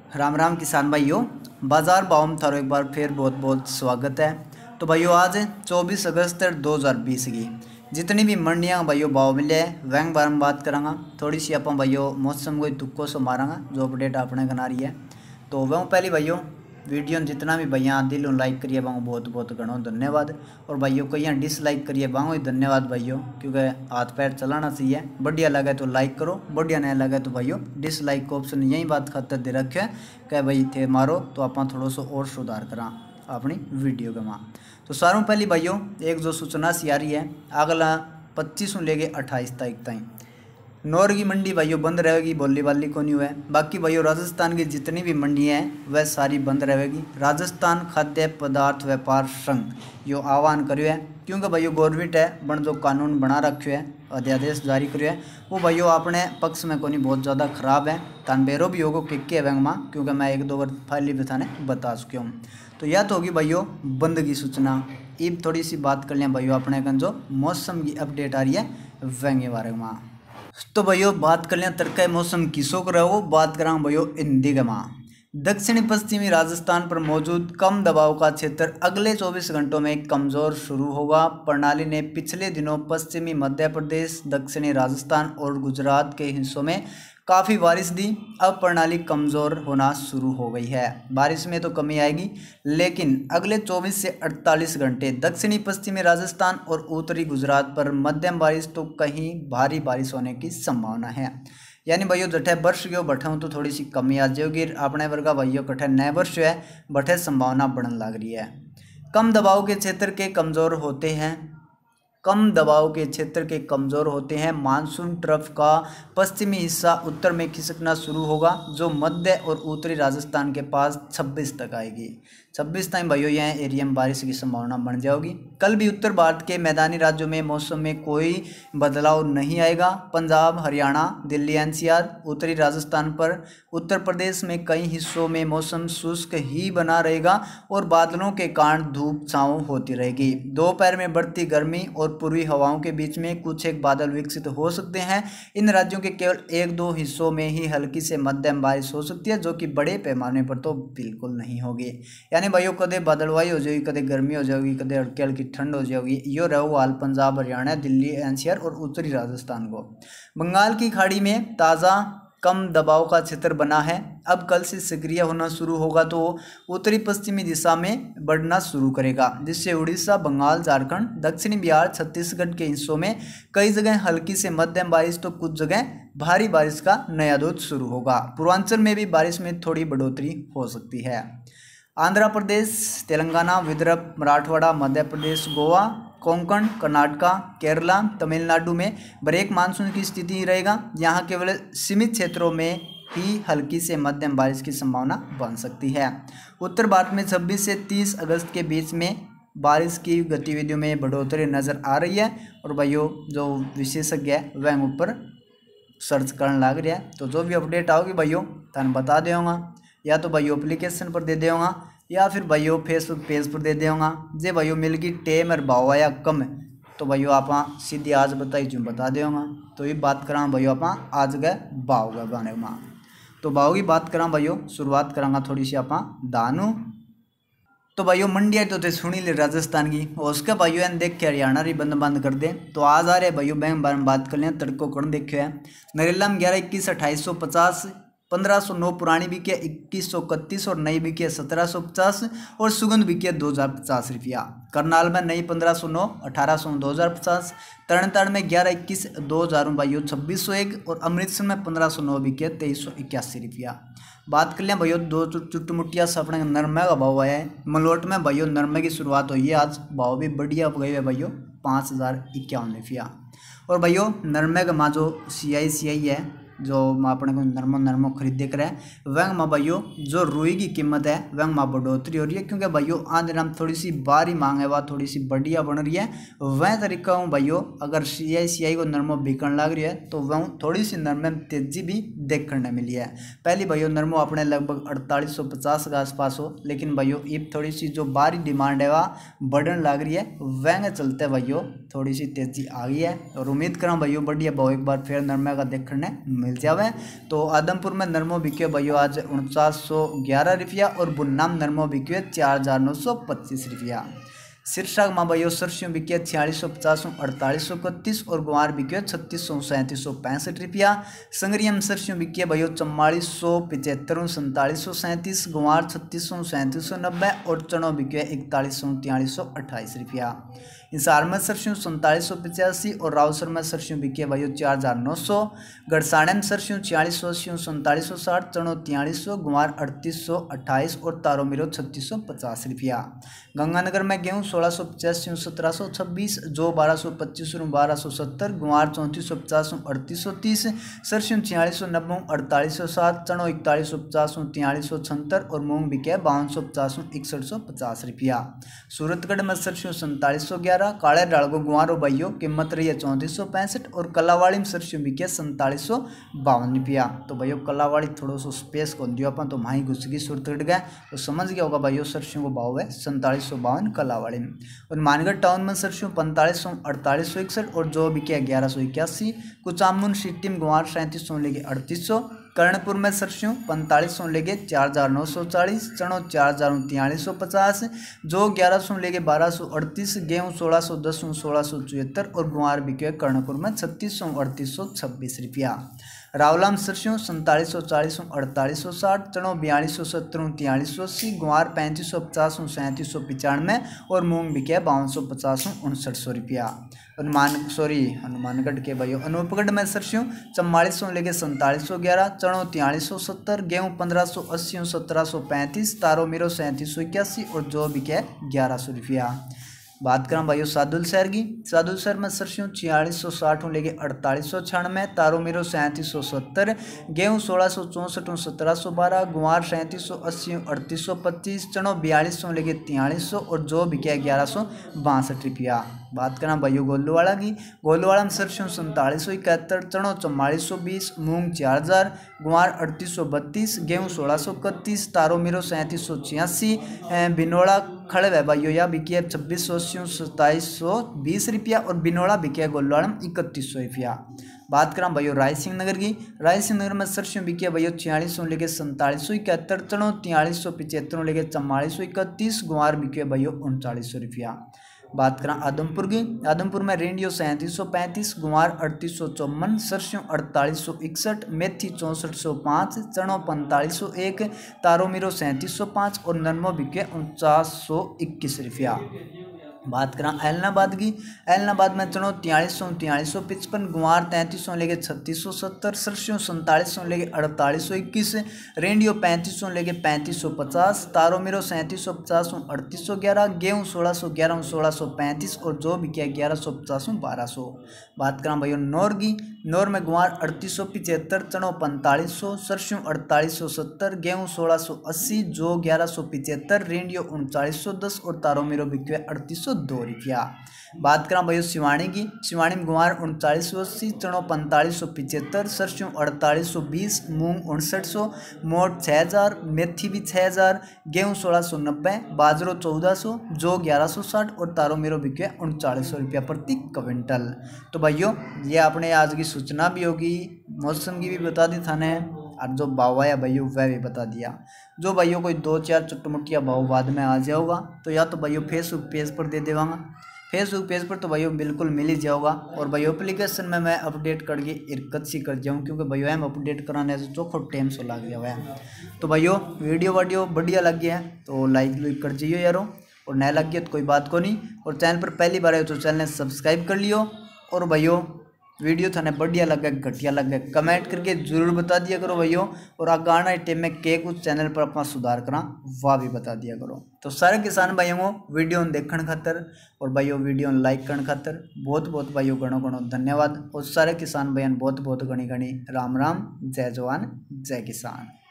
राम राम किसान भाइयों। बाजार भाव में थारो एक बार फिर बहुत बहुत स्वागत है। तो भाइयों आज 24 अगस्त 2020 की जितनी भी मंडियां भाइयों भाव मिले हैं वह बारे में बात करांगा। थोड़ी सी अपन भाइयों मौसम को तुक्को से मारांगा जो अपडेट आपने बना रही है। तो वह पहले भाइयों वीडियो जितना भी भैया दिल लाइक करिए बांगो बहुत बहुत घणो धन्यवाद। और भाइयों कई डिसलाइक करिए बांगो ही धन्यवाद भाइयों, क्योंकि हाथ पैर चलाना चाहिए। बढ़िया लगे तो लाइक करो, बढ़िया नहीं लगे तो भाइयों डिसलाइक का ऑप्शन यही बात खातर दे रखे है कि भाई थे मारो तो आप थोड़ा सा और सुधार करा अपनी वीडियो के माँ। तो सारों पहली भाइयों एक जो सूचना सी आ रही है अगला 25 लेके 28 तारीख तक नौर की मंडी भाइयों बंद रहेगी, बोली वाली को नहीं हुआ है। बाकी भाइयों राजस्थान की जितनी भी मंडियाँ हैं वह सारी बंद रहेगी। राजस्थान खाद्य पदार्थ व्यापार संघ यो आह्वान करियो है, क्योंकि भाइयों गवर्नमेंट है बन जो कानून बना रखो है अध्यादेश जारी करियो है वो भाइयों अपने पक्ष में को नहीं बहुत ज़्यादा खराब है। तानबेरो भी होगा किक के बैंक में, क्योंकि मैं एक दो बार फाइली बताने बता चुका हूँ। तो यह तो होगी भाइयों बंद की सूचना। अब थोड़ी सी बात कर लें भाइयों अपने कन जो मौसम की अपडेट आ रही है वह के बारे में। तो भाइयों बात कर लें तरका मौसम किसों को रहो, बात करा भाइयों हिंदी के माँ। दक्षिणी पश्चिमी राजस्थान पर मौजूद कम दबाव का क्षेत्र अगले 24 घंटों में कमजोर शुरू होगा। प्रणाली ने पिछले दिनों पश्चिमी मध्य प्रदेश, दक्षिणी राजस्थान और गुजरात के हिस्सों में काफ़ी बारिश दी। अब प्रणाली कमज़ोर होना शुरू हो गई है। बारिश में तो कमी आएगी, लेकिन अगले 24 से 48 घंटे दक्षिणी पश्चिमी राजस्थान और उत्तरी गुजरात पर मध्यम बारिश तो कहीं भारी बारिश होने की संभावना है। यानी भाइयों जठे वर्ष गयो बठाऊँ तो थोड़ी सी कमी आ जाएगी। अपने वर्गा भाइयों कठे नए वर्ष है बठे संभावना बढ़ने लग रही है। कम दबाव के क्षेत्र के कमज़ोर होते हैं मानसून ट्रफ का पश्चिमी हिस्सा उत्तर में खिसकना शुरू होगा, जो मध्य और उत्तरी राजस्थान के पास 26 तक आएगी। 26 तक भाइयों यह एरिया में बारिश की संभावना बन जाएगी। कल भी उत्तर भारत के मैदानी राज्यों में मौसम में कोई बदलाव नहीं आएगा। पंजाब, हरियाणा, दिल्ली एनसीआर, उत्तरी राजस्थान पर उत्तर प्रदेश में कई हिस्सों में मौसम शुष्क ही बना रहेगा और बादलों के कारण धूप छांव होती रहेगी। दोपहर में बढ़ती गर्मी और पूर्वी हवाओं के बीच में कुछ एक बादल विकसित हो सकते हैं। इन राज्यों के केवल एक दो हिस्सों में ही हल्की से मध्यम बारिश हो सकती है, जो कि बड़े पैमाने पर तो बिल्कुल नहीं होगी। यानी भाइयों कदे बादलवाई हो जाएगी, कदे गर्मी हो जाएगी, कदे हल्की हल्की ठंड हो जाएगी। यो रहो हाल पंजाब, हरियाणा, दिल्ली एनसीआर और उत्तरी राजस्थान को। बंगाल की खाड़ी में ताज़ा कम दबाव का क्षेत्र बना है। अब कल से सक्रिय होना शुरू होगा तो उत्तरी पश्चिमी दिशा में बढ़ना शुरू करेगा, जिससे उड़ीसा, बंगाल, झारखंड, दक्षिणी बिहार, छत्तीसगढ़ के हिस्सों में कई जगह हल्की से मध्यम बारिश तो कुछ जगह भारी बारिश का नया दौर शुरू होगा। पूर्वांचल में भी बारिश में थोड़ी बढ़ोतरी हो सकती है। आंध्र प्रदेश, तेलंगाना, विदर्भ, मराठवाड़ा, मध्य प्रदेश, गोवा, कोंकण, कर्नाटका, केरला, तमिलनाडु में ब्रेक मानसून की स्थिति रहेगा। यहाँ केवल सीमित क्षेत्रों में ही हल्की से मध्यम बारिश की संभावना बन सकती है। उत्तर भारत में 26 से 30 अगस्त के बीच में बारिश की गतिविधियों में बढ़ोतरी नज़र आ रही है। और भाइयों जो विशेषज्ञ है वह ऊपर सर्च करने लग रहा है, तो जो भी अपडेट आओगी भाइयों तन बता दूँगा, या तो भाइयों एप्लीकेशन पर दे दूँगा या फिर भाइयों फेसबुक पेज पर दे दूँगा। जे भाइयों मिलगी टेम और भाव आया कम तो भाइयों आप सीधी आज बताई जो बता दूँगा। तो ये बात करा भाइयों आप आज गए भाव का गाने में। तो भाव की बात करा भाइयों शुरुआत करांगा थोड़ी सी आप दानू। तो भाइयों मंडिया तो थे सुनी ले राजस्थान की, और उसके भाइयों एन देख के हरियाणा भी बंद कर दे। तो आज आ रहे भाइयों बैंक बारे में बात कर लें। तड़को कौन देखियो है नरेला में 11-21 2850, 1509 पुरानी बिकी 2131 और नई बिकी 1750 और सुगंध बिकी 2050 रुपया। करनाल में नई 1509, 1800 2050, तरणताड़ में 11-21 2000 भाइयों 2601 और अमृतसर में 1509 बिकी 2381 रुपया। बात कर लें भाइयों दो चुटमुटिया से अपने नरमे का भाव आया है। मलोट में भाइयों नरमे की शुरुआत हुई है, आज भाव भी बढ़िया गई है भाइयों 5051 रुपया। और भाइयों नरमे का माँ जो CI है जो अपने को नरमो खरीद देख रहे हैं वह माँ भाइयों जो रुई की कीमत है वह माँ बढ़ोतरी हो रही है, क्योंकि भाइयों आज दिन थोड़ी सी बारी मांग है वह थोड़ी सी बढ़िया बन रही है। वह तरीका हूँ भाइयों अगर CI को नरमो बिकन लग रही है तो वह थोड़ी सी नरमे में तेजी भी देखने मिली है। पहले भाइयों नरमो अपने लगभग 4850 के आसपास हो, लेकिन भाइयों अब थोड़ी सी जो बारी डिमांड है वह बढ़ने लग रही है, वह चलते भाइयों थोड़ी सी तेजी आ गई है। और उम्मीद करा भाइयों बढ़िया भाव एक बार फिर नरमे का देखने मिल जावे। तो आदमपुर में नरमो बिक्यो भाइयों आज 4911 रुपया और बुन्नाम नरमो बिक्यो 4925 रुपया। शीर्षक में भाइयों सरसों बिके 4650 4831 और गुआर बिके 3600 3765 रुपया। संग्रिया में सरसों बिके भाइयों 4475 4737 गुआर 3600 3790 और चनो बिके 4100 4328 रुपया। हिसार में सरसों 4785 और रावसर में सरसों बिके भाइयों 4900। गड़साणे में सरसों 4680 4760 चनो 4300 गुआर 3828 और तारो मिरो 3650 रुपया। गंगानगर में गेहूँ 1685 1726 जो 1225 1270 गुआर 3450 3830 सरसों 4690 4807 चनो 4150 4376 और मूंग बिके 5250 6150 रुपया। सूरतगढ़ में सरसों 4711 काले डालगो गुआरो भाइयों कीमत रही है 3465 और कलावाड़ी में सरसों बिके 4752 रुपया। तो भाइयों कलावाड़ी थोड़ा सा स्पेस को दियो अपन तो माही घुस गई सूरतगढ़ गए तो समझ गया होगा भाइयों सरसों को भाव है 4752 कलावाड़ी में। और मानगढ़ टाउन में सरसों 4500 4861 और जो बिके 1181। कुचामन सिटी में गुआर 3700 लेके 3800। कर्णपुर में सरसों 4500 लेके 4940 चनो 4350 जो 1100 लेके 1238 गेहूँ 1610 1674 और गुआर बिके कर्णपुर में 3600 3826 रुपया। रावला में सरसों 4740 4860 चनो 4270 4380 गुआर 3550 3795 और मूंग बिके 5250 5900 रुपया। हनुमानगढ़ के भाइयों अनूपगढ़ में सरसों 4400 लेके 4711 चनो 4370 गेहूँ 1580 1735 तारो मिरो 3781 और जो बिके 1100 रुपया। बात करें भाइयों सादुल शहर की। सादुल शहर में सरसों 4660 लेके 4896 तारो मिरो 3770 गेहूँ 1664 1712 गुआर 3780 3825 चनो 4200 लेके 4300 और जो बिके 1162 रुपया। बात करें भाइयों गोलूवाड़ा की। गोलूवाड़ा में सरसों 4771 चनो 4420 मूंग 4000 गुआर 3832 गेहूँ 1631 तारो मिरो 3786 बिनोड़ा खड़े है भाइयों या बिकी 2680 2720 रुपया और बिनोड़ा बिकी गोलवाड़ा में 3100 रुपया। बात करें भाइयों राय सिंह नगर की। राय सिंह नगर में सरसों बिकी भाइयों 4600 लेके 4771 चनो 4375 लेके 4431 गुआर बिकी भाइयों 3900 रुपया। बात करें आदमपुर की। आदमपुर में रेंडियो 3735 गुआर 3854 सरसों 4861 मेथी 6405 चनो 4501 तारो मिरो 3705 और नरमो बिके 4921 रुपया। बात करें ऐलनाबाद की। ऐलनाबाद में चनो 4355 गुआर 3300 लेके 3670 सरसों 4700 लेके 4821 रेंडियो 3500 लेके 3550 तारो मिरो 3750 3811 गेहूँ 1611 1635 और जो बिके 1150 1200। बात करें भाइयों नौर की। नौर में गुआर 3875 चनो 4500 सरसों 4870 गेहूँ 1680 जो 1175 रेंडियो 3910 और तारो मिरो बिके 3802 रुपया। बात करें भाइयों सिवानी की। सिवानी में गुआर 3980 चनो 4575 सरसों 4820 मूंग 5900 मोट 6000 मेथी भी 6000 गेहूँ 1690 बाजरो 1400 जो 1160 और तारो मिरो बिके 3900 रुपया प्रति क्विंटल। तो भाइयों ये आपने आज की सूचना भी होगी, मौसम की भी बता दी थाने और जो भाव आया भाइयों वह भी बता दिया। जो भाइयों कोई 2-4 चुटमुटिया भाव बाद में आ जाओगा तो या तो भाइयों फेसबुक पेज पर दे देवांगा। फेसबुक पेज पर तो भाइयों बिल्कुल मिल ही जाओगा और भाइयों एप्लीकेशन में मैं अपडेट करके इरकत सी कर जाऊँ क्योंकि भाइयों हम अपडेट कराने से चोखो टाइम सो लग गया है। तो भाइयों वीडियो बढ़िया लग गया है तो लाइक कर जाइयो यारो और नया लग गया तो कोई बात को नहीं और चैनल पर पहली बार आए तो चैनल सब्सक्राइब कर लियो। और भाइयों वीडियो थाने बढ़िया लगे घटिया लगे कमेंट करके जरूर बता दिया करो भाइयों और आगे आने टाइम में के कुछ चैनल पर अपना सुधार करा वह भी बता दिया करो। तो सारे किसान भाइयों को वीडियो देखने खातर और भाइयों वीडियो लाइक करने खातर बहुत बहुत भाइयों गणो धन्यवाद और सारे किसान भाइयों बहुत बहुत गणी राम राम जय जवान जय किसान।